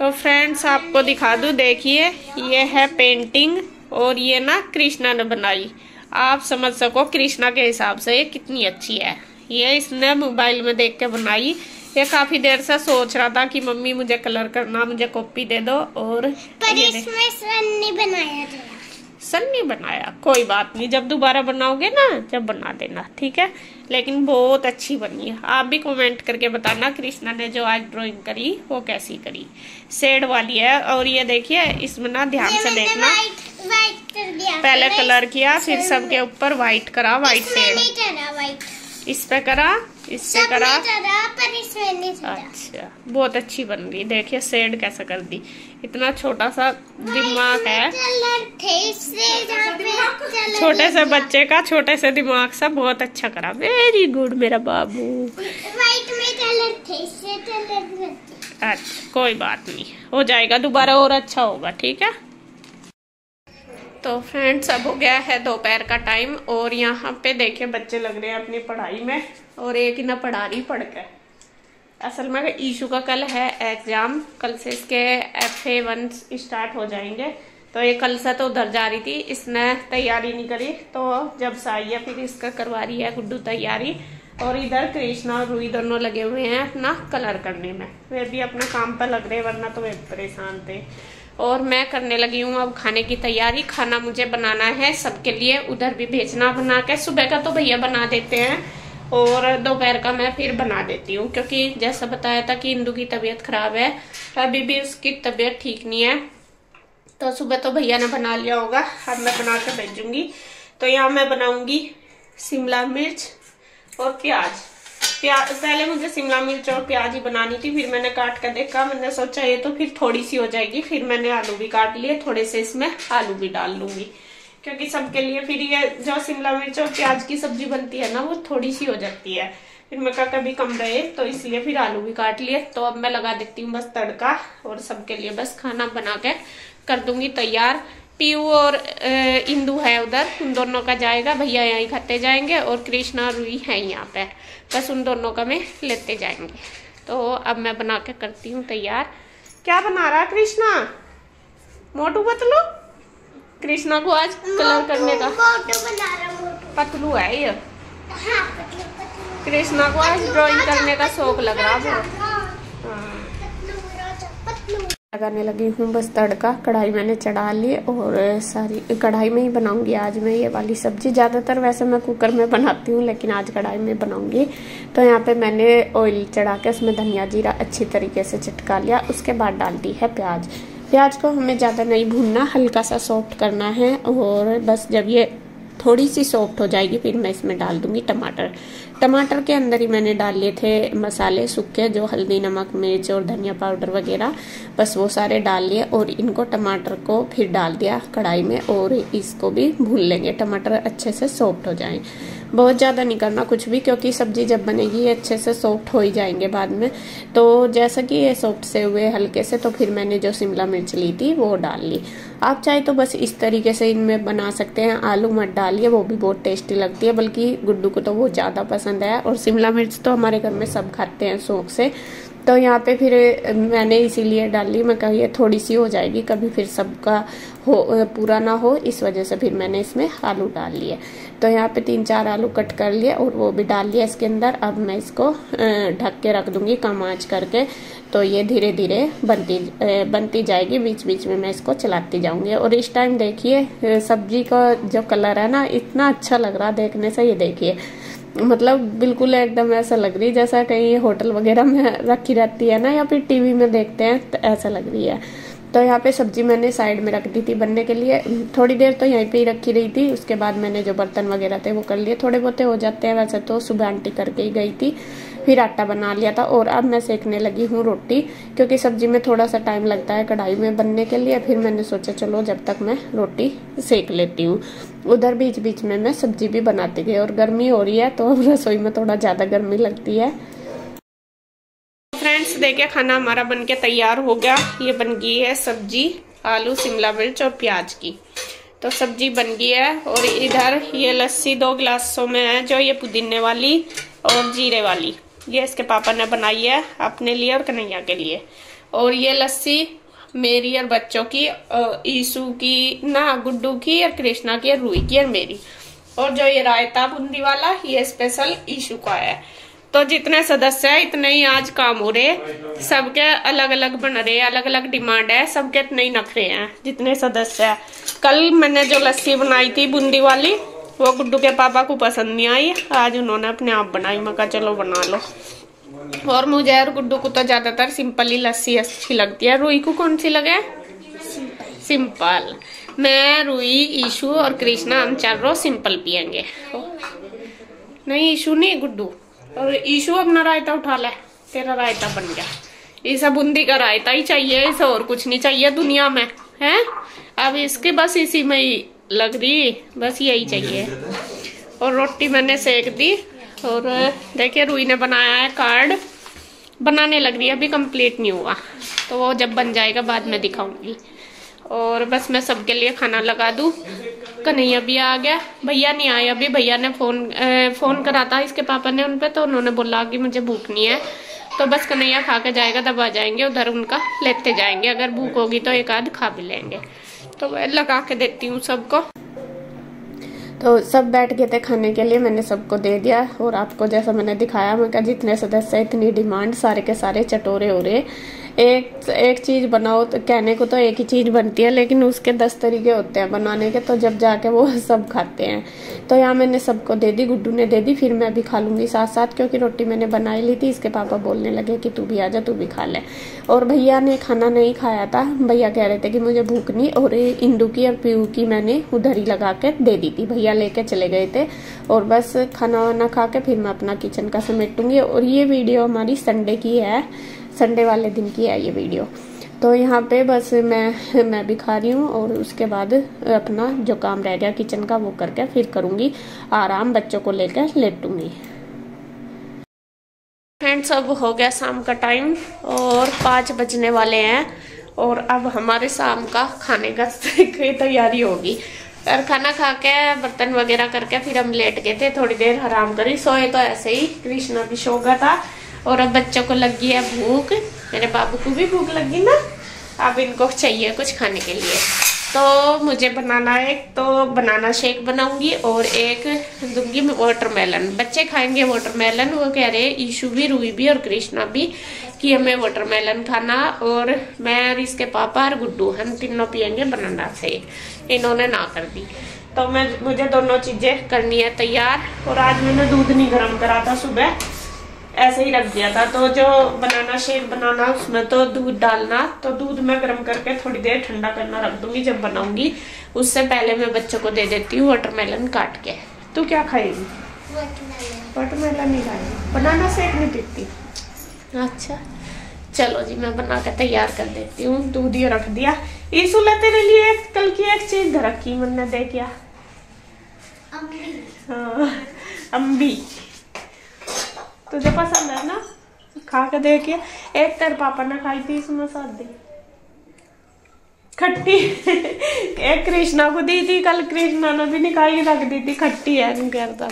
तो फ्रेंड्स आपको दिखा दूं, देखिए ये है पेंटिंग और ये ना कृष्णा ने बनाई। आप समझ सको कृष्णा के हिसाब से ये कितनी अच्छी है। ये इसने मोबाइल में देख के बनाई। ये काफी देर से सोच रहा था कि मम्मी मुझे कलर करना, मुझे कॉपी दे दो। और पर इसमें सन्नी बनाया था। सन्नी बनाया, कोई बात नहीं, जब दोबारा बनाओगे ना जब बना देना, ठीक है। लेकिन बहुत अच्छी बनी है। आप भी कमेंट करके बताना कृष्णा ने जो आज ड्राइंग करी वो कैसी करी। शेड वाली है। और ये देखिए इसमें ना ध्यान से देखना, वाइट कर दिया, पहले कलर किया फिर सबके ऊपर व्हाइट करा, व्हाइट शेड इस पे करा, इस पे करा, पर इसमें नहीं चढ़ा। अच्छा बहुत अच्छी बन रही। देखिए शेड कैसा कर दी। इतना छोटा सा दिमाग है छोटे से बच्चे का, छोटे से दिमाग से बहुत अच्छा करा। वेरी गुड मेरा बाबू। व्हाइट में कलर थे, अच्छा कोई बात नहीं, हो जाएगा दोबारा और अच्छा होगा, ठीक है। तो फ्रेंड्स अब हो गया है दोपहर का टाइम और यहाँ पे देखिए बच्चे लग रहे हैं अपनी पढ़ाई में और एक ही ना पढ़ा रही पढ़ के। असल में ईशू का कल है एग्जाम, कल से इसके FA1 स्टार्ट हो जाएंगे। तो ये कल से तो उधर जा रही थी, इसने तैयारी नहीं करी, तो जब से आई है फिर इसका करवा रही है गुड्डू तैयारी। और इधर कृष्णा और रूही दोनों लगे हुए हैं अपना कलर करने में। वे भी अपना काम पर लग रहे, वरना तो वे परेशान थे। और मैं करने लगी हूँ अब खाने की तैयारी। खाना मुझे बनाना है सबके लिए, उधर भी भेजना बना के। सुबह का तो भैया बना देते हैं और दोपहर का मैं फिर बना देती हूँ, क्योंकि जैसा बताया था कि इंदू की तबीयत खराब है, अभी भी उसकी तबीयत ठीक नहीं है। तो सुबह तो भैया ने बना लिया होगा, अब मैं बना के भेजूंगी। तो यहाँ मैं बनाऊंगी शिमला मिर्च और प्याज। पहले मुझे शिमला मिर्च और प्याज ही बनानी थी, फिर मैंने काट कर देखा, मैंने सोचा ये तो फिर थोड़ी सी हो जाएगी, फिर मैंने आलू भी काट लिए, थोड़े से इसमें आलू भी डाल लूंगी, क्योंकि सबके लिए फिर ये जो शिमला मिर्च और प्याज की सब्जी बनती है ना वो थोड़ी सी हो जाती है, फिर मैं कभी कम रहे, तो इसलिए फिर आलू भी काट लिए। तो अब मैं लगा देती हूँ बस तड़का और सबके लिए बस खाना बना के कर दूंगी तैयार। पीयू और इंदू है उधर, उन दोनों का जाएगा, भैया यहीं खाते जाएंगे और कृष्णा और रूही है यहाँ पे, बस उन दोनों का मैं लेते जाएंगे। तो अब मैं बना के करती हूँ तैयार। क्या बना रहा कृष्णा? मोटू पतलू? कृष्णा को आज कलर करने का मोटू बना रहा, पतलू है ये। हाँ, पतलू। कृष्णा को आज ड्राइंग करने का शौक लग रहा है। लगाने लगी हूँ बस तड़का। कढ़ाई मैंने चढ़ा ली और सारी कढ़ाई में ही बनाऊंगी आज मैं ये वाली सब्जी। ज्यादातर वैसे मैं कुकर में बनाती हूँ, लेकिन आज कढ़ाई में बनाऊंगी। तो यहाँ पे मैंने ऑयल चढ़ा के उसमें धनिया जीरा अच्छी तरीके से चिटका लिया। उसके बाद डाल दी है प्याज। प्याज को हमें ज्यादा नहीं भूनना, हल्का सा सॉफ्ट करना है। और बस जब ये थोड़ी सी सॉफ्ट हो जाएगी फिर मैं इसमें डाल दूंगी टमाटर। टमाटर के अंदर ही मैंने डाल लिए थे मसाले सूखे, जो हल्दी नमक मिर्च और धनिया पाउडर वगैरह, बस वो सारे डाल लिए और इनको टमाटर को फिर डाल दिया कढ़ाई में और इसको भी भून लेंगे, टमाटर अच्छे से सॉफ्ट हो जाएं। बहुत ज़्यादा नहीं करना कुछ भी, क्योंकि सब्जी जब बनेगी ये अच्छे से सॉफ्ट हो ही जाएंगे बाद में। तो जैसा कि ये सॉफ्ट से हुए हल्के से, तो फिर मैंने जो शिमला मिर्च ली थी वो डाल ली। आप चाहे तो बस इस तरीके से इनमें बना सकते हैं, आलू मत डालिए, वो भी बहुत टेस्टी लगती है, बल्कि गुड्डू को तो वो ज़्यादा पसंद है। और शिमला मिर्च तो हमारे घर में सब खाते हैं शौक से। तो यहाँ पे फिर मैंने इसीलिए डाली, मैं कहा ये थोड़ी सी हो जाएगी, कभी फिर सबका हो पूरा ना हो, इस वजह से फिर मैंने इसमें आलू डाल लिए। तो यहाँ पे 3-4 आलू कट कर लिए और वो भी डाल लिया इसके अंदर। अब मैं इसको ढक के रख दूंगी कम आंच करके। तो ये धीरे धीरे बनती जाएगी, बीच बीच में मैं इसको चलाती जाऊंगी। और इस टाइम देखिए सब्जी का जो कलर है ना इतना अच्छा लग रहा देखने से, ये देखिए मतलब बिल्कुल एकदम ऐसा लग रही जैसा कहीं होटल वगैरह में रखी रहती है ना, या फिर टीवी में देखते हैं तो ऐसा लग रही है। तो यहाँ पे सब्जी मैंने साइड में रख दी थी बनने के लिए, थोड़ी देर तो यहीं पे ही रखी रही थी। उसके बाद मैंने जो बर्तन वगैरह थे वो कर लिए, थोड़े बहुत हो जाते हैं वैसे तो, सुबह आंटी करके ही गई थी। फिर आटा बना लिया था और अब मैं सेकने लगी हूँ रोटी, क्योंकि सब्जी में थोड़ा सा टाइम लगता है कढ़ाई में बनने के लिए। फिर मैंने सोचा चलो जब तक मैं रोटी सेक लेती हूँ। उधर बीच बीच में मैं सब्जी भी बनाती गई। और गर्मी हो रही है तो अब रसोई में थोड़ा ज्यादा गर्मी लगती है। फ्रेंड्स देखिए खाना हमारा बनके तैयार हो गया। ये बन गई है सब्जी, आलू शिमला मिर्च और प्याज की। तो सब्जी बन गई है। और इधर ये लस्सी 2 गिलासों में है, जो ये पुदीने वाली और जीरे वाली, ये इसके पापा ने बनाई है अपने लिए और कन्हैया के लिए। और ये लस्सी मेरी और बच्चों की, ईशु की ना, गुड्डू की और कृष्णा की और रूही की और मेरी। और जो ये रायता बूंदी वाला ये स्पेशल ईशु का है। तो जितने सदस्य है इतने ही आज काम हो रहे, सबके अलग अलग बन रहे, अलग अलग डिमांड है, सबके इतने ही नखरे हैं जितने सदस्य है। कल मैंने जो लस्सी बनाई थी बूंदी वाली वो गुड्डू के पापा को पसंद नहीं आई, आज उन्होंने अपने आप बनाई। मैं कहा चलो बना लो। और मुझे और गुड्डू को तो ज्यादातर सिंपल ही लस्सी अच्छी लगती है। रूही को कौन सी लगे? सिंपल। मैं, रूही, ईशु और कृष्णा हम चारों सिंपल पियेंगे। नहीं ईशु नहीं, गुड्डू और ईशु अपना रायता उठा ले, तेरा रायता बन गया। इसे बूंदी का रायता ही चाहिए, इसे और कुछ नहीं चाहिए दुनिया में है। अब इसके बस इसी में ही लग रही, बस यही चाहिए। और रोटी मैंने सेक दी। और देखिए रूही ने बनाया है कार्ड, बनाने लग रही है, अभी कंप्लीट नहीं हुआ, तो वो जब बन जाएगा बाद में दिखाऊंगी। और बस मैं सबके लिए खाना लगा दूं। कन्हैया भी आ गया, भैया नहीं आए अभी। भैया ने फोन करा था इसके पापा ने उन पे, तो उन्होंने बोला कि मुझे भूख नहीं है, तो बस कन्हैया खा के जाएगा तब आ जाएंगे, उधर उनका लेते जाएंगे। अगर भूख होगी तो एक आध खा भी लेंगे। तो मैं लगा के देती हूँ सबको। तो सब बैठ गए थे खाने के लिए, मैंने सबको दे दिया। और आपको जैसा मैंने दिखाया, मैं कहा जितने सदस्य इतनी डिमांड, सारे के सारे चटोरे हो रहे। एक चीज बनाओ तो कहने को तो एक ही चीज बनती है, लेकिन उसके 10 तरीके होते हैं बनाने के, तो जब जाके वो सब खाते हैं। तो यहाँ मैंने सबको दे दी, गुड्डू ने दे दी, फिर मैं भी खा लूंगी साथ साथ, क्योंकि रोटी मैंने बनाई ली थी। इसके पापा बोलने लगे कि तू भी आजा, तू भी खा ले। और भैया ने खाना नहीं खाया था, भैया कह रहे थे कि मुझे भूख नहीं। और इंदू की और पीयू की मैंने उधर ही लगा के दे दी थी, भैया लेके चले गए थे। और बस खाना वाना खा के फिर मैं अपना किचन का समेटूंगी। और ये वीडियो हमारी संडे की है, संडे वाले दिन की है ये वीडियो। तो यहाँ पे बस मैं भी खा रही हूँ, और उसके बाद अपना जो काम रह गया किचन का वो करके फिर करूंगी आराम, बच्चों को लेकर लेटूंगी। फ्रेंड्स अब हो गया शाम का टाइम और 5 बजने वाले हैं। और अब हमारे शाम का खाने का तैयारी होगी। और खाना खा के बर्तन वगैरह करके फिर हम लेट गए थे, थोड़ी देर आराम करी, सोए तो ऐसे ही। कृष्णा भी सो गया था। और अब बच्चों को लग गई है भूख, मेरे बाबू को भी भूख लगी ना, अब इनको चाहिए कुछ खाने के लिए। तो मुझे बनाना है, तो बनाना शेक बनाऊंगी और एक दूंगी वाटरमेलन। बच्चे खाएंगे वाटरमेलन, वो कह रहे ईशु भी, रूही भी और कृष्णा भी कि हमें वाटरमेलन खाना। और मैं और इसके पापा और गुड्डू हम तीनों पियेंगे बनाना शेक। इन्होंने ना कर दी, तो मुझे दोनों चीजें करनी है तैयार। और आज मैंने दूध नहीं गर्म करा था, सुबह ऐसे ही रख दिया था। तो जो बनाना शेक बनाना उसमें तो दूध डालना, तो दूध मैं गर्म करके थोड़ी देर ठंडा करना रख दूंगी जब बनाऊंगी। उससे पहले मैं बच्चों को दे देती हूँ वाटरमेलन काट के। तू क्या खाएगी? वाटरमेलन नहीं खाएगी, बनाना शेक नहीं पीती? अच्छा चलो जी, मैं बना के तैयार कर देती हूँ। दूध ये रख दिया। ईशु ले तेरे लिए कल की एक चीज रखी मैंने, दे क्या? हाँ अम्बी, तुझे पसंद है ना? खा के देखिए। एक तेरे पापा ने खाई थी इसमें शादी खट्टी एक कृष्णा को दी थी कल, कृष्णा ने भी नहीं खाई, रख दी थी, खट्टी है नहीं करता।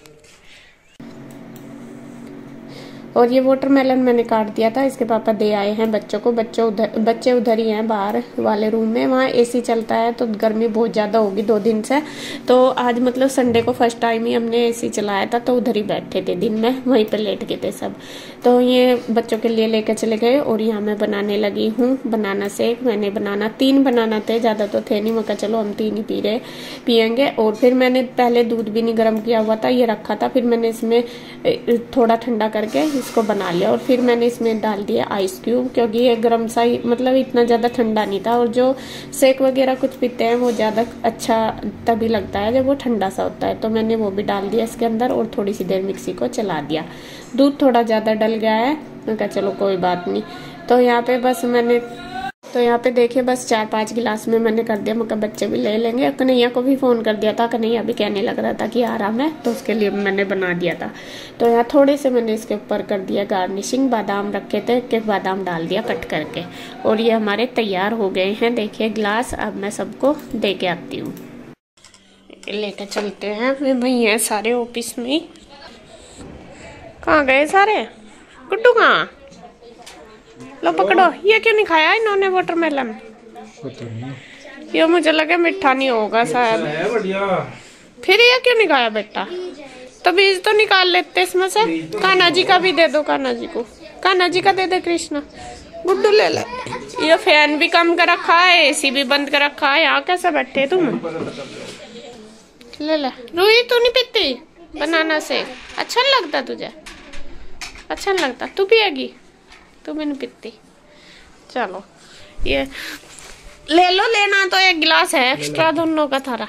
और ये वाटरमेलन मैंने काट दिया था, इसके पापा दे आए हैं बच्चों को। बच्चे उधर ही हैं बाहर वाले रूम में, वहाँ एसी चलता है, तो गर्मी बहुत ज़्यादा होगी 2 दिन से। तो आज मतलब संडे को फर्स्ट टाइम ही हमने एसी चलाया था, तो उधर ही बैठे थे दिन में, वहीं पे लेट गए थे सब। तो ये बच्चों के लिए लेकर चले गए। और यहाँ मैं बनाने लगी हूँ बनाना शेक। मैंने बनाना 3 बनाना थे, ज़्यादा तो थे नहीं, मैं कहा चलो हम 3 ही पियेंगे। और फिर मैंने पहले दूध भी नहीं गर्म किया हुआ था, ये रखा था, फिर मैंने इसमें थोड़ा ठंडा करके इसको बना लिया। और फिर मैंने इसमें डाल दिया आइस क्यूब, क्योंकि ये गर्म सा ही, मतलब इतना ज़्यादा ठंडा नहीं था। और जो शेक वगैरह कुछ पीते हैं वो ज़्यादा अच्छा तभी लगता है जब वो ठंडा सा होता है। तो मैंने वो भी डाल दिया इसके अंदर और थोड़ी सी देर मिक्सी को चला दिया। दूध थोड़ा ज़्यादा डल गया है, मैं कहा चलो कोई बात नहीं। तो यहाँ पे बस मैंने, तो यहाँ पे देखिए बस 4-5 गिलास में मैंने कर दिया। मतलब बच्चे भी ले लेंगे। कन्हैया को भी फ़ोन कर दिया था, कन्हैया भी कहने लग रहा था कि आराम है, तो उसके लिए मैंने बना दिया था। तो यहाँ थोड़े से मैंने इसके ऊपर कर दिया गार्निशिंग, बादाम रखे थे कि बादाम डाल दिया कट करके। और ये हमारे तैयार हो गए हैं, देखिए गिलास। अब मैं सबको दे के आती हूँ, लेकर चलते हैं। वे वही हैं सारे ऑफिस में। कहाँ गए सारे? गुड्डू कहाँ? लो पकड़ो। ये क्यों नहीं खाया इन्होंने वाटरमेलन? पता नहीं, ये मुझे लगा मीठा नहीं होगा शायद। फिर ये क्यों नहीं खाया बेटा? तो बीज तो निकाल लेते इसमें से। कान्हा जी का भी दे दो, कान्हा जी को, कान्हा जी का दे दे कृष्णा। गुड्डू ले ले। ये फैन भी कम कर रखा है, एसी भी बंद कर रखा है। यहाँ कैसे बैठे तुम? ले ले। रूही तू नहीं पीती बनाना से? अच्छा नहीं लगता तुझे? अच्छा नहीं लगता? तू पिएगी? तू भी नहीं पीती? चलो ये ले लो। लेना तो एक गिलास है एक्स्ट्रा दोनों का थारा।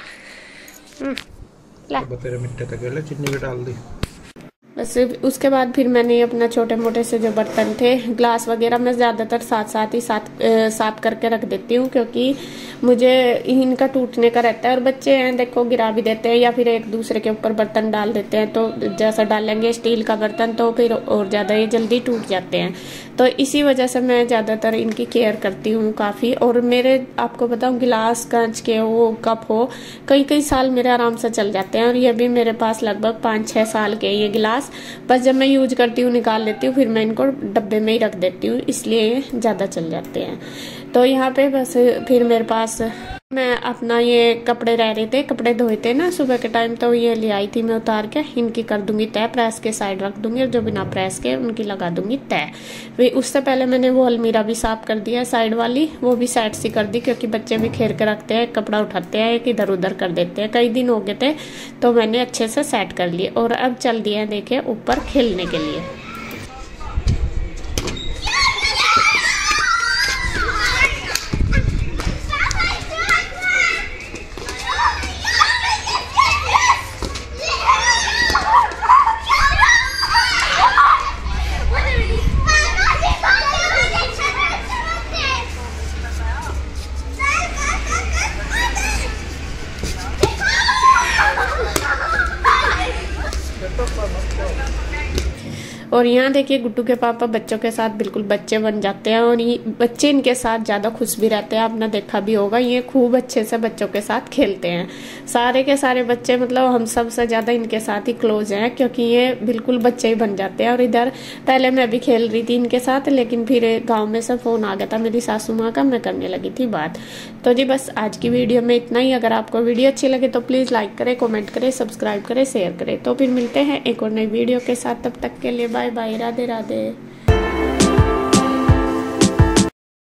तेरे मिट्टे तक चीनी भी डाल दी। बस उसके बाद फिर मैंने अपना छोटे मोटे से जो बर्तन थे, ग्लास वगैरह, मैं ज़्यादातर साथ ही साफ करके रख देती हूँ, क्योंकि मुझे इनका टूटने का रहता है। और बच्चे हैं देखो, गिरा भी देते हैं या फिर एक दूसरे के ऊपर बर्तन डाल देते हैं। तो जैसा डालेंगे स्टील का बर्तन तो फिर और ज़्यादा ये जल्दी टूट जाते हैं। तो इसी वजह से मैं ज़्यादातर इनकी केयर करती हूँ काफ़ी। और मेरे आपको बताऊँ, गिलास कांच के हो, कप हो, कई साल मेरे आराम से चल जाते हैं। और ये भी मेरे पास लगभग 5-6 साल के ये गिलास। बस जब मैं यूज करती हूँ निकाल लेती हूँ, फिर मैं इनको डब्बे में ही रख देती हूँ, इसलिए ज़्यादा चल जाते हैं। तो यहाँ पे बस फिर मेरे पास मैं अपना ये कपड़े रह रहे थे, कपड़े धोए थे ना सुबह के टाइम, तो ये ले आई थी मैं उतार के। इनकी कर दूंगी तय, प्रेस के साइड रख दूंगी, और जो बिना प्रेस के उनकी लगा दूंगी तय। वे उससे पहले मैंने वो अलमीरा भी साफ कर दिया है, साइड वाली, वो भी साइड सी कर दी, क्योंकि बच्चे भी खेर के रखते हैं, कपड़ा उठाते हैं, एक इधर उधर कर देते हैं। कई दिन हो गए थे तो मैंने अच्छे से सेट कर लिए। और अब चल दिए हैं देखे ऊपर खेलने के लिए। और यहाँ देखिए गुड्डू के पापा बच्चों के साथ बिल्कुल बच्चे बन जाते हैं, और ये बच्चे इनके साथ ज़्यादा खुश भी रहते हैं। आपने देखा भी होगा, ये खूब अच्छे से बच्चों के साथ खेलते हैं। सारे के सारे बच्चे, मतलब हम सबसे ज़्यादा इनके साथ ही क्लोज हैं, क्योंकि ये बिल्कुल बच्चे ही बन जाते हैं। और इधर पहले मैं भी खेल रही थी इनके साथ, लेकिन फिर गाँव में से फ़ोन आ गया था मेरी सासू माँ का, मैं करने लगी थी बात। तो जी बस आज की वीडियो में इतना ही। अगर आपको वीडियो अच्छी लगे तो प्लीज़ लाइक करें, कमेंट करें, सब्सक्राइब करें, शेयर करें। तो फिर मिलते हैं एक और नई वीडियो के साथ। तब तक के लिए बाय बाय, राधे राधे।